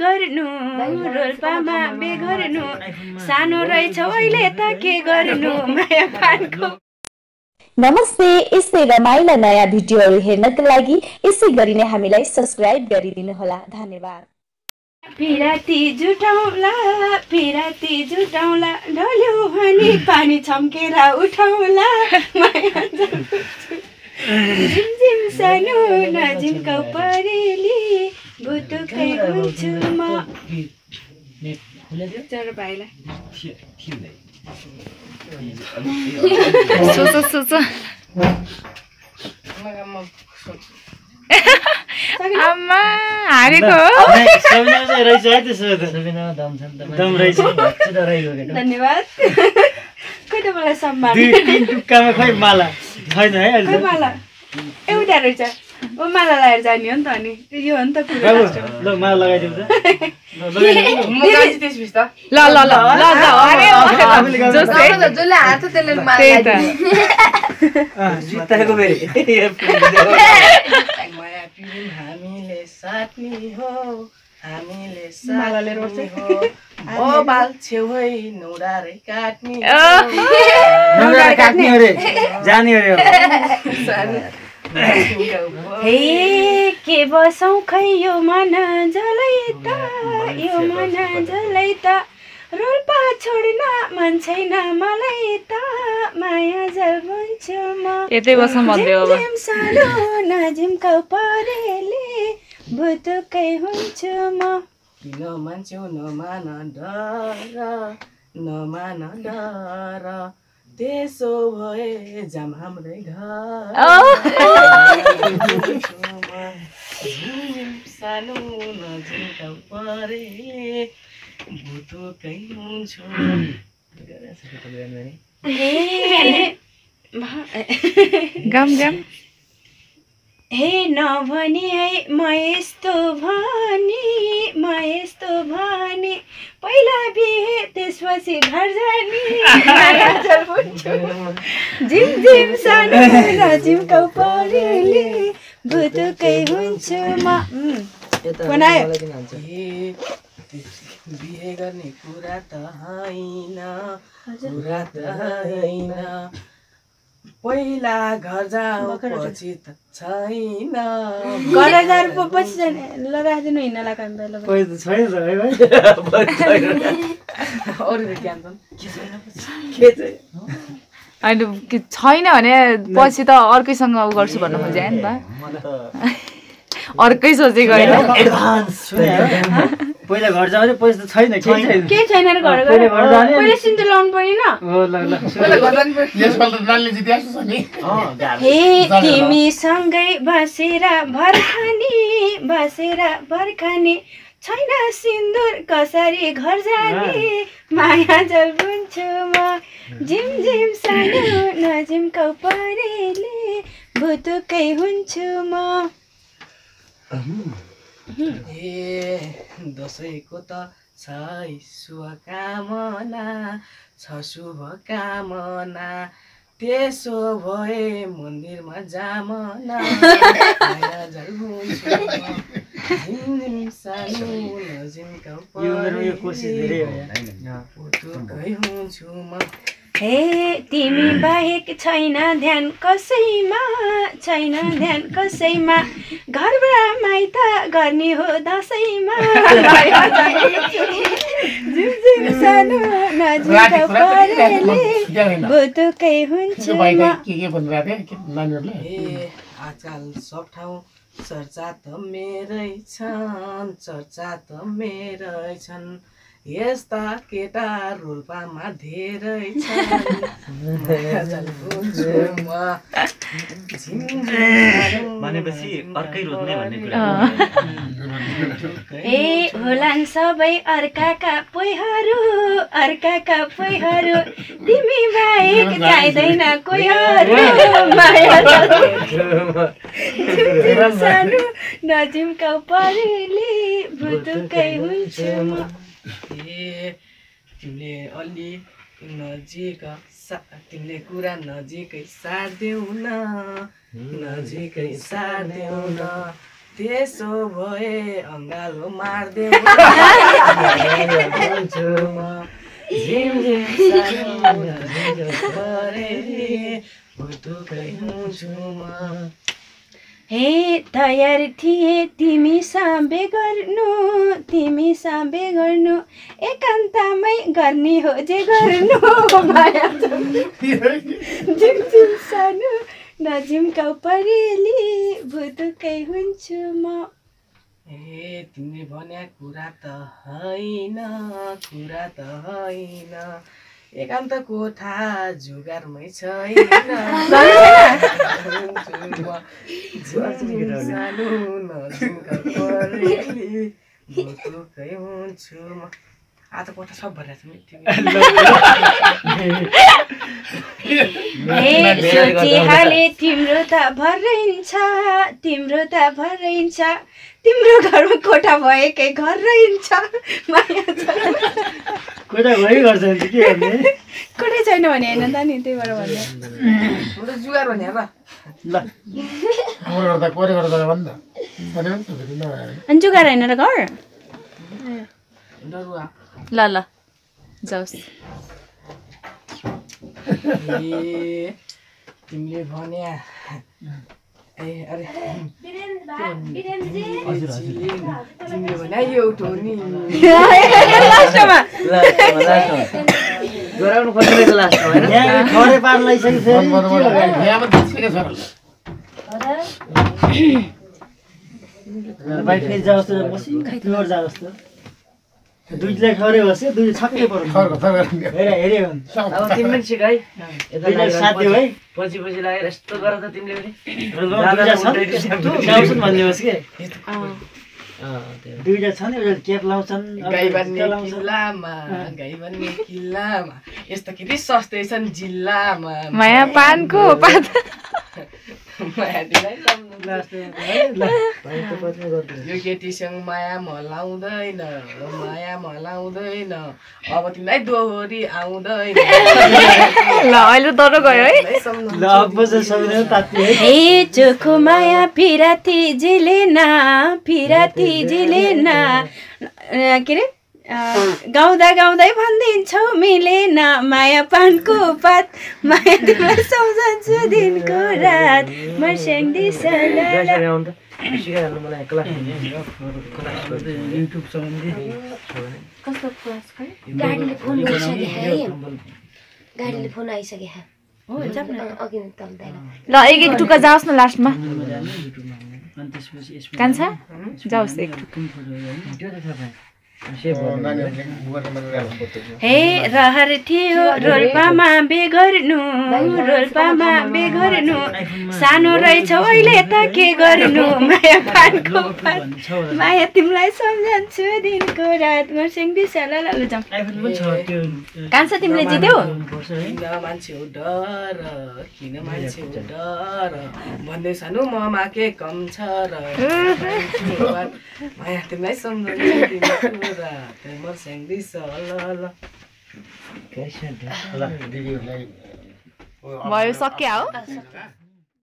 गर्नु रोल्पामा बे गर्नु सानो रहेछौ अहिले त के गर्नु माया पानको। नमस्ते, यस्तै रमाइला नयाँ भिडियोहरू हेर्नका लागि यसै गरी नै हामीलाई सब्स्क्राइब गरिदिनु होला। धन्यवाद। पिराती जुटाउला ढल्यो भने पानी छम्केर उठाउला माया झिमझिम सानो नजिम्काउ परेली बुटुकै हुन्छु म। चलो भाइलाई सोच आमा हारेको धन्यवाद। खोइ त मलाई सम्मान माला एउटा रहेछ माला लगाएर जाने हो नि त। अनि यो हो नि त कुरा। हे के बसौँ खै यो मन जलै त रोल्पा छोड्न मन छैन मलाई त माया जल बुन्छु म। यतै बसौँ भन्दै अब सानो नजिम्काउ परेली बुटुकै हुन्छु म। किन मान्छौ नमान डर त्यसो भए जाम हाम्रै घर सानो नजिम्काउ परेली बुटुकै हुन्छु। गम हे नभनी है म यस्तो भने पहिला बिहे त्यसपछि घर जाने झिमझिम सानो नजिम्काउ परेली बुटुकै हुन्छु म। बिहे गर्ने कुरा त होइन पहिला घर जाऊ पछि त छैन घर जानु पछि जाने ल राख्दिनु हिँड्नलाई काम छैन छैन भने पछि त अर्कैसँग उ गर्छु भन्नु खोजेँ नि त। अर्कै सोचेको होइन। पहिला घर जाने पछि त छैन केही छैन घर पहिले सिन्दुर लाउनु पर्दैन। हे तिमीसँगै बसेर भर्खनी छैन सिन्दुर कसरी घर जाने माया जल बुन्छु म। झिमझिम सानो नजिम्काउ परेली बुटुकै हुन्छु म। दसैँको त छ शुभकामना त्यसो भए मन्दिरमा जामना सानो नजिम्काउ बुटुकै हुन्छु म। हे तिमी बाहेक छैन ध्यान कसैमा घरबाट माइत गर्ने हो दसैँमा झिमझिम सानो नजिम्काउ परेली बुटुकै हुन्छु म। आजकल सब ठाउँ चर्चा त मेरै छन् यस्ता केटा रोल्पामा धेरै भनेपछि अर्कै रोज्ने भन्ने कुरा। ए होलान् सबै अर्काका पोइहरू तिमी बाहेक चाहिँदैन कोहीहरू माया सानो नजिम्काउ परेली बुटुकै हुन्छु म। तिमीले अलि तिमीले कुरा नजिकै सार्देऊ न त्यसो भए अङ्गालो मार्दे हुन्छु म झिमझिम सानो भुतुकै हुन्छु म हे तयार थिए तिमी साम्बे गर्नु एकान्तमै गर्ने हो जे गर्नु माया झिमझिम सानो नजिम्काउ परेली भुतुकै हुन्छु म ए तिमीले भन्या कुरा त होइन एकान्त कोठा जुगारमै छैन सानो नजिम्काउ परेली भुतुकै हुन्छु म आज कोठा सब भरेको छ सोचिहाले तिम्रो त भर्रैन्छ तिम्रो घरमा कोठा भएकै घर रहन्छ माया कोठा भइ गर्छ नि के गर्ने कोठै छैन भने हैन त नि त्यही भएर भन्ने जुगार भने र ल अनि जुगार हैन र घर डरुवा ल जाओस् तिमीले भन्या अरे तिमीले भन्या एउटा नि लास्टमा गराउनु खोजेको लास्टमा हैन यहाँ खरे पार लाइसक्यो बाइक फेरि जाओस् त बसी घर जाओस् त दुईलाई खरे बस्यो दुई छक्कै पर्यो हेरे अब तिमीले सिक है साथी है पछि लागेर यस्तो गर त तिमीले पनि भन्ने होस् के दुईटा छन् एउटा क्याप लाउँछन् गाई बन्ने किल्लामा यस्तो कि सस्तै छन् जिल्लामा माया पानको पात यो केटीसँग माया मलाउँदैन अब तिमीलाई दोहोरी आउँदैन ल अहिले तर गयो है ल अब सबैजना तात्ती है हे चोखो माया फिराती जिलेना के रे गाउँदै भनिदिन्छौ मिलेन माया पानको पात माया तिमीलाई सम्झन्छु दिनको रात मर्स्याङ्दी गाडीले फोन आइसक्यो ल एक टुक्का जाओस् न लास्टमा कान्छा जाओस् एक हे रहर थियो रोल्पामा बे गर्नु सानो रहेछ अहिले त के गर्नु माया पानको पात माया तिमीलाई सम्झन्छु दिनको रात मर्स्याङ्दी ल जाऊ कान्छा तिमीले जित्यौ किन मान्छे हो डर भन्दै सानो ममा के कम छ र माया तिमीलाई सम्झन्छु दिनको रात मर्स्याङ्दी ल भयो सक्यो हो